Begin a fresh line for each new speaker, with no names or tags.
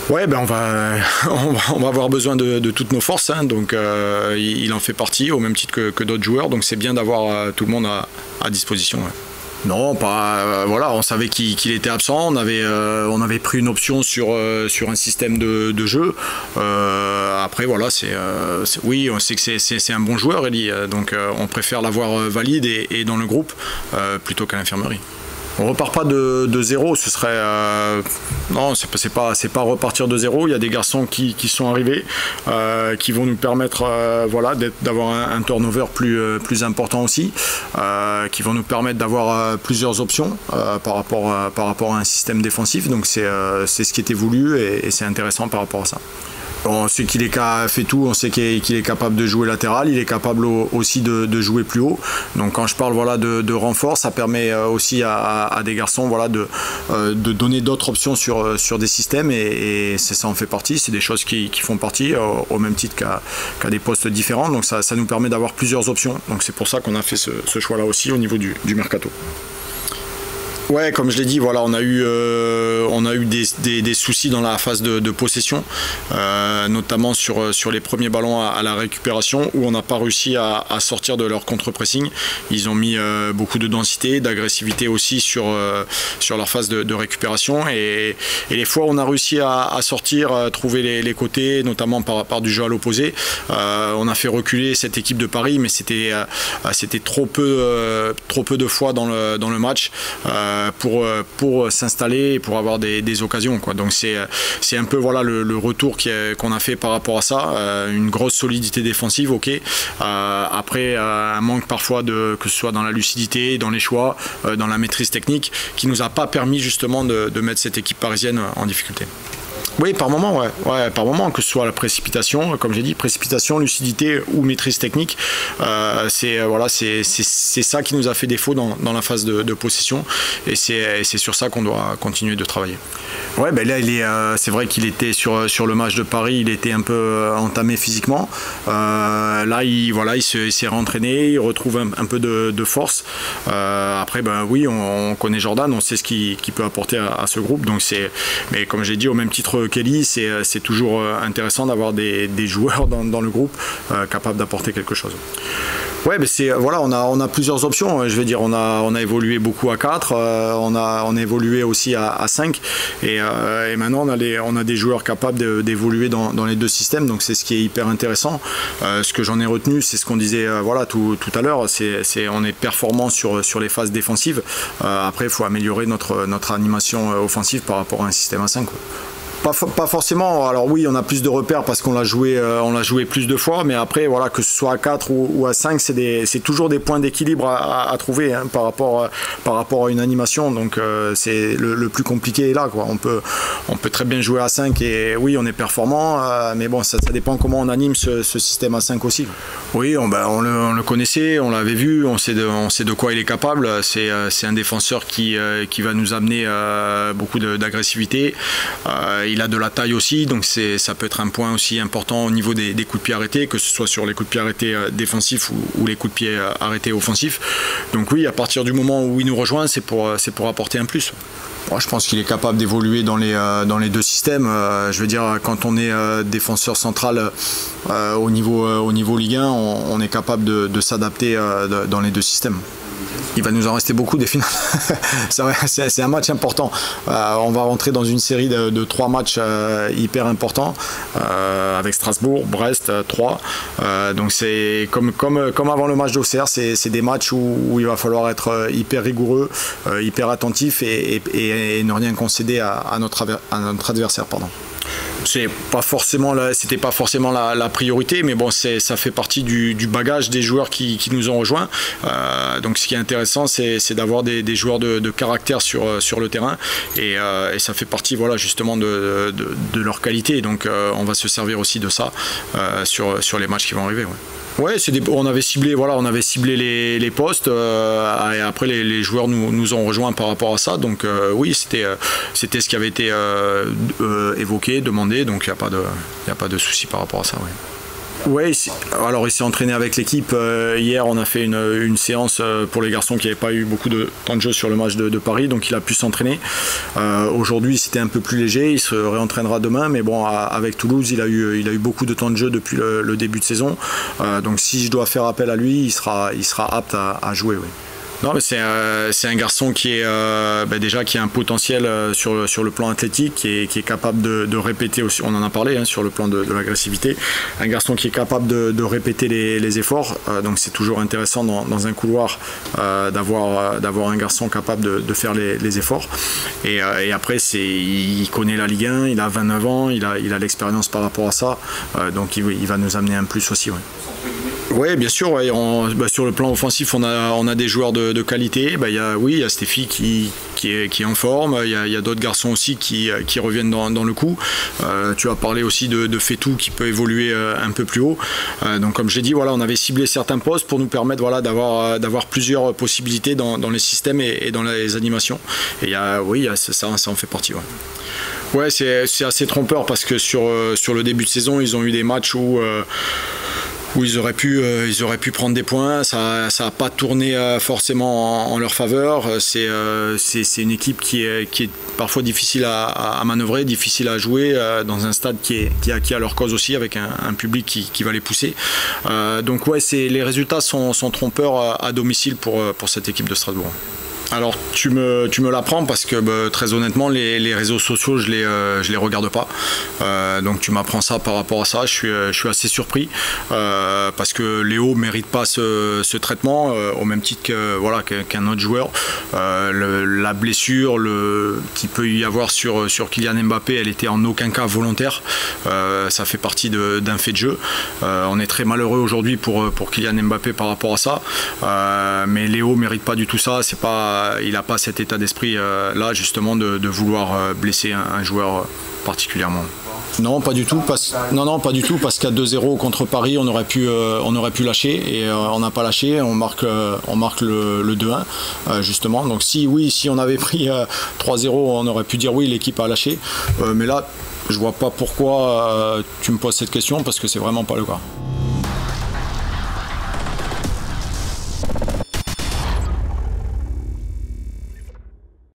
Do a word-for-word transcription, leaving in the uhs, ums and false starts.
Ouais, ben on va, on va, on va avoir besoin de, de toutes nos forces, hein, donc euh, il, il en fait partie au même titre que, que d'autres joueurs, donc c'est bien d'avoir euh, tout le monde à, à disposition. Ouais. Non, pas. Euh, voilà, on savait qu'il qu'il était absent. On avait, euh, on avait pris une option sur, euh, sur un système de, de jeu. Euh, après, voilà, c'est, euh, oui, on sait que c'est un bon joueur, Eli. Donc, euh, on préfère l'avoir valide et, et dans le groupe euh, plutôt qu'à l'infirmerie. On repart pas de, de zéro, ce serait euh, non, c'est pas c'est pas repartir de zéro. Il y a des garçons qui, qui sont arrivés, euh, qui vont nous permettre euh, voilà d'avoir un, un turnover plus euh, plus important aussi, euh, qui vont nous permettre d'avoir euh, plusieurs options euh, par rapport à, par rapport à un système défensif. Donc c'est euh, c'est ce qui était voulu et, et c'est intéressant par rapport à ça. On sait qu'il fait tout, on sait qu'il est, qu'il est capable de jouer latéral, il est capable aussi de, de jouer plus haut. Donc quand je parle voilà, de, de renfort, ça permet aussi à, à des garçons voilà, de, de donner d'autres options sur, sur des systèmes et, et ça en fait partie. C'est des choses qui, qui font partie au, au même titre qu'à qu'à des postes différents. Donc ça, ça nous permet d'avoir plusieurs options. Donc c'est pour ça qu'on a fait ce, ce choix-là aussi au niveau du, du mercato. Ouais, comme je l'ai dit, voilà, on a eu, euh, on a eu des, des, des soucis dans la phase de, de possession, euh, notamment sur, sur les premiers ballons à, à la récupération, où on n'a pas réussi à, à sortir de leur contre-pressing. Ils ont mis euh, beaucoup de densité, d'agressivité aussi sur, euh, sur leur phase de, de récupération. Et, et les fois où on a réussi à, à sortir, à trouver les, les côtés, notamment par, par du jeu à l'opposé, euh, on a fait reculer cette équipe de Paris, mais c'était euh, c'était trop peu, euh, trop peu de fois dans le, dans le match. Euh, pour, pour s'installer et pour avoir des, des occasions, quoi. Donc c'est un peu voilà, le, le retour qu'on a fait par rapport à ça, euh, une grosse solidité défensive, ok, euh, après euh, un manque parfois de, que ce soit dans la lucidité, dans les choix, euh, dans la maîtrise technique, qui nous a pas permis justement de, de mettre cette équipe parisienne en difficulté. Oui, par moment, ouais. ouais, par moment, que ce soit la précipitation, comme j'ai dit, précipitation, lucidité ou maîtrise technique, euh, c'est voilà, c'est ça qui nous a fait défaut dans, dans la phase de, de possession, et c'est sur ça qu'on doit continuer de travailler. Ouais, ben là, il est, euh, c'est vrai qu'il était sur sur le match de Paris, il était un peu entamé physiquement. Euh, là, il voilà, il s'est réentraîné, il retrouve un, un peu de, de force. Euh, après, ben oui, on, on connaît Jordan, on sait ce qu'il qu'il peut apporter à, à ce groupe, donc c'est, mais comme j'ai dit, au même titre Kelly, c'est toujours intéressant d'avoir des, des joueurs dans, dans le groupe euh, capables d'apporter quelque chose. Ouais, mais c'est voilà, on a on a plusieurs options. Je veux dire, on a on a évolué beaucoup à quatre, euh, on a on a évolué aussi à, à cinq, et, euh, et maintenant on a les on a des joueurs capables d'évoluer dans, dans les deux systèmes. Donc c'est ce qui est hyper intéressant. Euh, ce que j'en ai retenu, c'est ce qu'on disait euh, voilà tout, tout à l'heure. C'est c'est on est performant sur sur les phases défensives. Euh, après, il faut améliorer notre notre animation offensive par rapport à un système à cinq, quoi. Pas, pas forcément, alors oui, on a plus de repères parce qu'on l'a joué, euh, on l'a joué plus de fois, mais après, voilà, que ce soit à quatre ou, ou à cinq, c'est toujours des points d'équilibre à, à, à trouver, hein, par, rapport, par rapport à une animation. Donc, euh, c'est le, le plus compliqué est là, quoi. On peut, on peut très bien jouer à cinq et oui, on est performant, euh, mais bon, ça, ça dépend comment on anime ce, ce système à cinq aussi. Oui, on, ben, on, le, on le connaissait, on l'avait vu, on sait, de, on sait de quoi il est capable. C'est euh, un défenseur qui, euh, qui va nous amener euh, beaucoup d'agressivité. Euh, Il a de la taille aussi, donc ça peut être un point aussi important au niveau des, des coups de pied arrêtés, que ce soit sur les coups de pied arrêtés défensifs ou, ou les coups de pied arrêtés offensifs. Donc oui, à partir du moment où il nous rejoint, c'est pour, c'est pour apporter un plus. Moi, je pense qu'il est capable d'évoluer dans les, euh, dans les deux systèmes. Euh, je veux dire, quand on est euh, défenseur central euh, au, niveau, euh, au niveau Ligue un, on, on est capable de, de s'adapter euh, dans les deux systèmes. Il va nous en rester beaucoup des finales. C'est un match important. Euh, on va rentrer dans une série de, de trois matchs euh, hyper importants euh, avec Strasbourg, Brest, Troyes. Euh, donc c'est comme, comme, comme avant le match d'Auxerre, c'est des matchs où, où il va falloir être hyper rigoureux, euh, hyper attentif et, et, et ne rien concéder à, à, notre, à notre adversaire. Pardon. C'est pas forcément la, c'était pas forcément la, la priorité, mais bon, ça fait partie du, du bagage des joueurs qui, qui nous ont rejoints. Euh, donc, ce qui est intéressant, c'est d'avoir des, des joueurs de, de caractère sur, sur le terrain, et, euh, et ça fait partie, voilà, justement de, de, de leur qualité. Donc, euh, on va se servir aussi de ça euh, sur, sur les matchs qui vont arriver. Ouais. Ouais, des, on avait ciblé, voilà, on avait ciblé les, les postes, euh, et après les, les joueurs nous, nous ont rejoints par rapport à ça. Donc euh, oui, c'était euh, c'était ce qui avait été euh, euh, évoqué, demandé. Donc il n'y a pas de, il n'y a pas de souci par rapport à ça. Ouais. Oui, alors il s'est entraîné avec l'équipe. Euh, hier, on a fait une, une séance pour les garçons qui n'avaient pas eu beaucoup de temps de jeu sur le match de, de Paris, donc il a pu s'entraîner. Euh, Aujourd'hui, c'était un peu plus léger, il se réentraînera demain, mais bon, à, avec Toulouse, il a, eu, il a eu beaucoup de temps de jeu depuis le, le début de saison. Euh, donc si je dois faire appel à lui, il sera, il sera apte à, à jouer. Oui. Non, mais c'est euh, un garçon qui est euh, bah déjà qui a un potentiel euh, sur, sur le plan athlétique, qui est, qui est capable de, de répéter aussi. On en a parlé hein, sur le plan de, de l'agressivité. Un garçon qui est capable de, de répéter les, les efforts. Euh, donc c'est toujours intéressant dans, dans un couloir euh, d'avoir d'avoir un garçon capable de, de faire les, les efforts. Et, euh, et après, c'est il connaît la Ligue un. Il a vingt-neuf ans. Il a il a l'expérience par rapport à ça. Euh, donc il, il va nous amener un plus aussi. Ouais. Oui, bien sûr. Ouais, on, bah, sur le plan offensif, on a, on a des joueurs de, de qualité. Bah, y a, oui, il y a Stéphie qui, qui, est, qui est en forme. Il y a, y a d'autres garçons aussi qui, qui reviennent dans, dans le coup. Euh, tu as parlé aussi de, de Fétou qui peut évoluer euh, un peu plus haut. Euh, donc, comme je l'ai dit, voilà, on avait ciblé certains postes pour nous permettre voilà, d'avoir d'avoir plusieurs possibilités dans, dans les systèmes et, et dans les animations. Et y a, oui, y a, ça, ça en fait partie. Ouais. Ouais, c'est assez trompeur parce que sur, euh, sur le début de saison, ils ont eu des matchs où, euh, où ils, auraient pu, euh, ils auraient pu prendre des points. Ça n'a pas tourné euh, forcément en, en leur faveur. C'est euh, une équipe qui est, qui est parfois difficile à, à manœuvrer, difficile à jouer euh, dans un stade qui est, qui est acquis à leur cause aussi, avec un, un public qui, qui va les pousser. Euh, donc ouais, les résultats sont, sont trompeurs à, à domicile pour, pour cette équipe de Strasbourg. Alors tu me, tu me l'apprends parce que bah, très honnêtement les, les réseaux sociaux je les, euh, je les regarde pas, euh, donc tu m'apprends ça par rapport à ça. Je suis, je suis assez surpris euh, parce que Léo mérite pas ce, ce traitement euh, au même titre que voilà, qu'un autre joueur. Euh, le, la blessure le, qu'il peut y avoir sur, sur Kylian Mbappé, elle était en aucun cas volontaire. Euh, ça fait partie d'un fait de jeu. Euh, on est très malheureux aujourd'hui pour, pour Kylian Mbappé par rapport à ça, euh, mais Léo mérite pas du tout ça. C'est pas il n'a pas cet état d'esprit euh, là justement de, de vouloir euh, blesser un, un joueur euh, particulièrement. Non, pas du tout. Parce, non, non, pas du tout. Parce qu'à deux zéro contre Paris, on aurait pu, euh, on aurait pu lâcher et euh, on n'a pas lâché. On marque, euh, on marque le, le deux un euh, justement. Donc si, oui, si on avait pris euh, trois zéro, on aurait pu dire oui, l'équipe a lâché. Euh, mais là, je vois pas pourquoi euh, tu me poses cette question parce que c'est vraiment pas le cas.